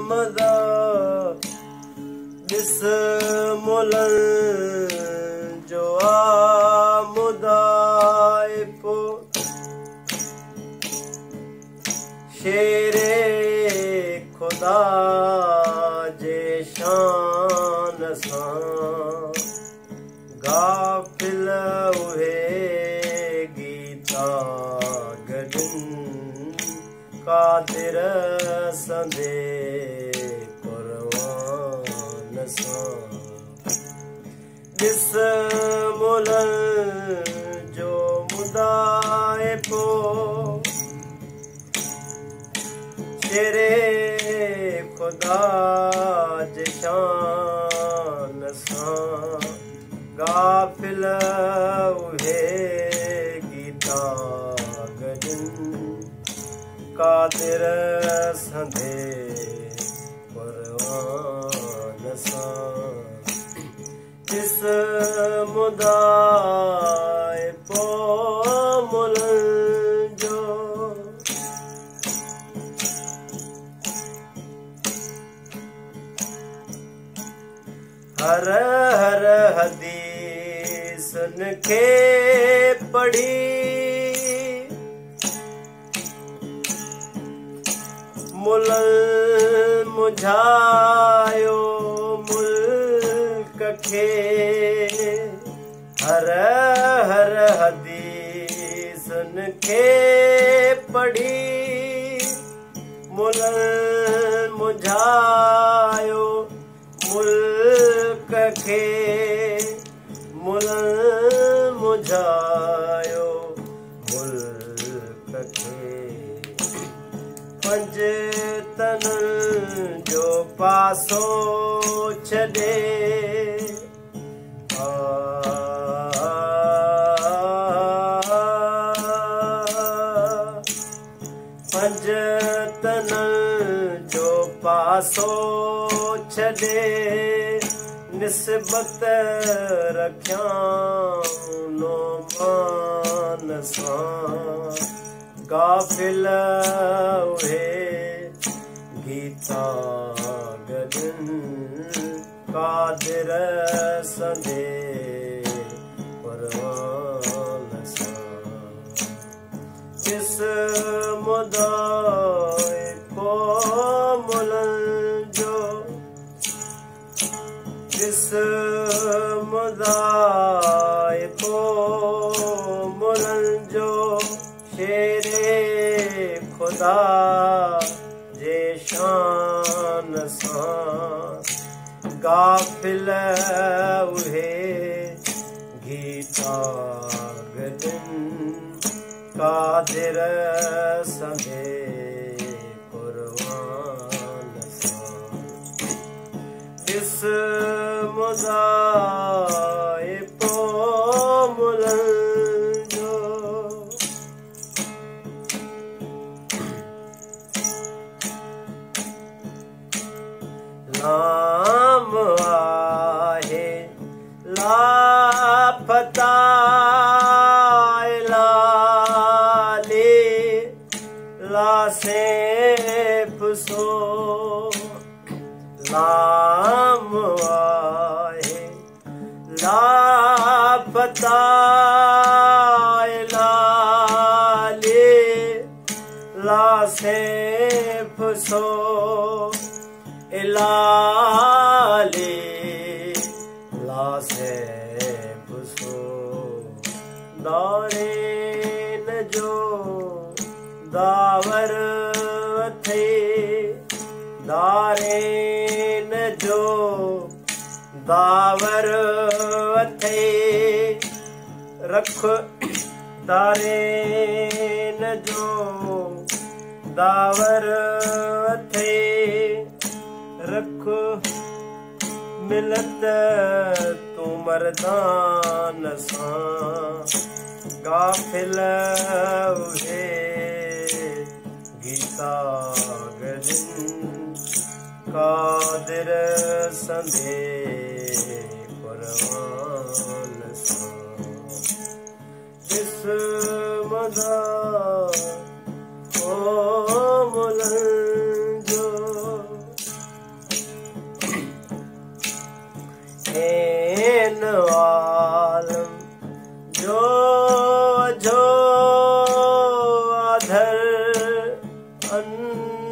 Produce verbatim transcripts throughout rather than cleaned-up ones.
मदा this मुलन जो आमुदाए पो शेरे खुदा जे शान सां गाफिल उहे गीता गॾनि कादिर संदे क़ुर्आन सां ॾिस मुलन जो मुदाए पो शेरे खुदा जे शान सां गाफिल उहे गीता गॾनि कादिर संदे क़ुर्आन सां ॾिस मुदाए पो मुलन जो हर हर हदीसन खे पढ़ी मुलल मुझायो मुल्क खे हर हर हदीसन खे पढ़ी मुलल मुझायो मुल्क खे मुलल मुझायो मुल्क खे पंज तनन जो पासो छॾे पंज तनन जो पासो छॾे निस्बत रखियां नो मान सां गाफिल उहे गीता गॾनि कादिर संदे क़ुर्आन सां ॾिस मुदाए पो मुलन जो ॾिस मुदाए पो मुलन जो शेरे खुदा जे शान सां गाफिल उहे गीता गॾनि कादिर संदे क़ुर्आन सां ॾिस मुदाए पो मुलन जो नाम आहे लापता लाले लासे फुसो नाम आहे लापता लाले लासे फुसो लाले लासे फुसो दारेन जो दावर थे दारेन जो दावर थे रख दारेन जो दावर थे रख मिलत तू मर्दान सां गाफिल उहे गीता गॾनि कादिर संदे क़ुर्आन सां ॾिस मदा ओ मुलन जो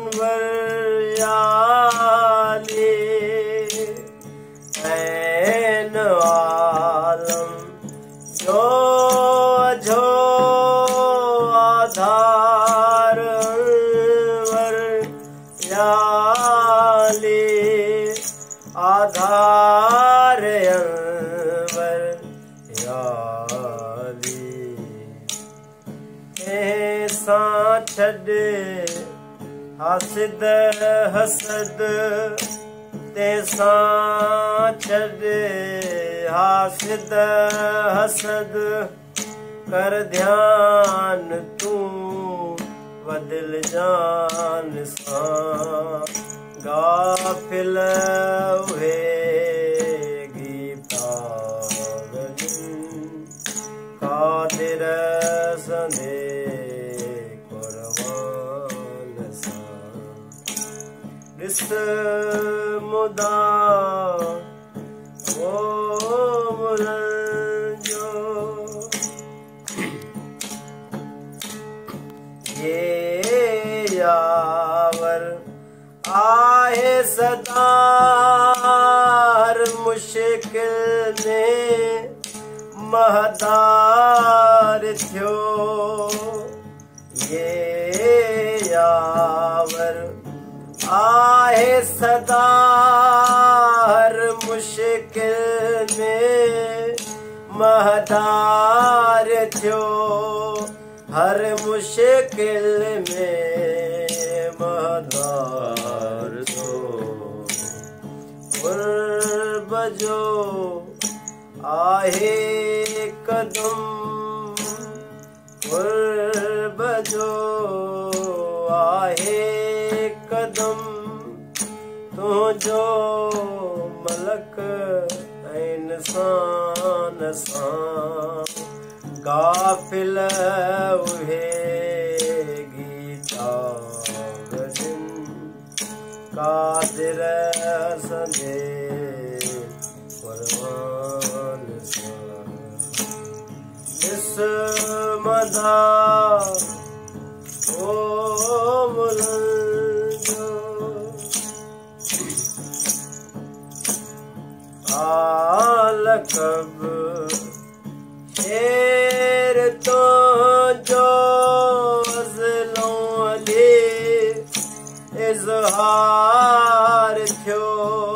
याली ऐन आलम जो जो आधार अनवर याली आधार अनवर याली ऐसा छॾे हासिद हसद तैसा छॾे हासिद हसद कर ध्यान तूं वदिल जान सां गाफिल उहे गीता कादिर संदे ॾिस मुदा ओ मुलनि जो ये यावर आहे सदार मुश्किल में महदार थियो ये यावर आहे सदार मुश्किल में महदार थियो हर मुश्किल में महदार थियो क़ुर्ब जो आहे कदम क़ुर्ब जो आहे कदम तुझो मलक इंसान सां गाफिल उहे गीता गजन कादिर संदे परवान सां इस मदा ओ मुलनि जो आलकब शेर तो जो ज़िलों अली इज़हार थियो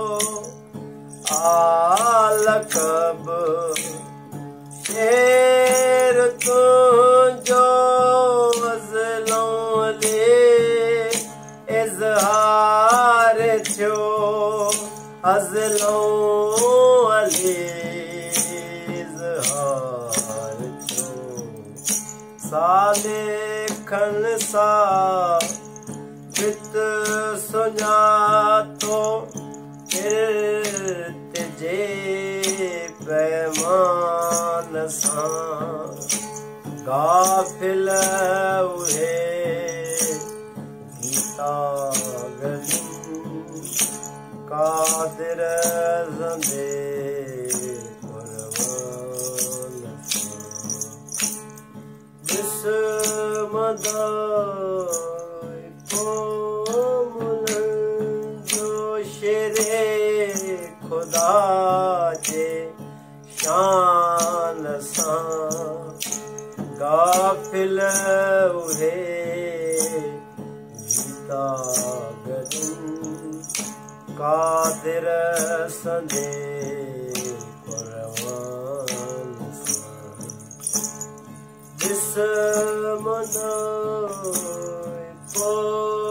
आलकब शेर तो जो ज़िलों अली इज़हार थियो अज़लों अली इज़हार थियो सालिखन सा बित सुञातो किरत जे पैमान सां गाफिल उहे गीता गजन कादिर संदे परवान जिस मदाई को मुलनि जो शेरे खुदा जे शान सां गाफिल उहे गीता गजन कादिर संदे परवान सां जिस मदाई को